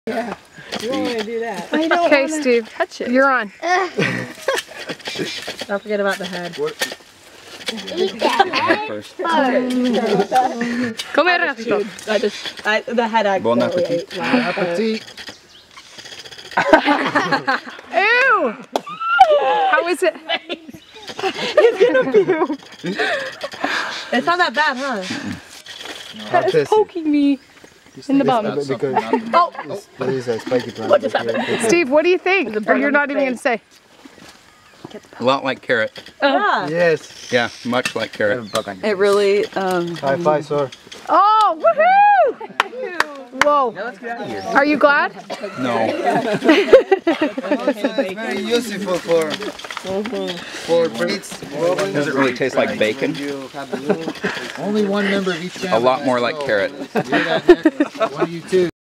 Yeah. You don't want to do that. I don't Okay, wanna Steve, touch it. you're on. Don't forget about the head. Eat that head first. Come here, ratito. The head I Bon totally appetit. ate last, but- Ew! How is it? It's not that bad, huh? That is poking me in the bum. There is a spiky plant. Steve, what do you think? Or you're not even going to say? A lot like carrot. Yeah. Yes. Yeah, much like carrot. It really, High five, sir. Oh, woohoo! Whoa. Are you glad? No. It's very useful for breeds. Does it really taste like bacon? Only one member of each family. A lot more like carrot. One of you two.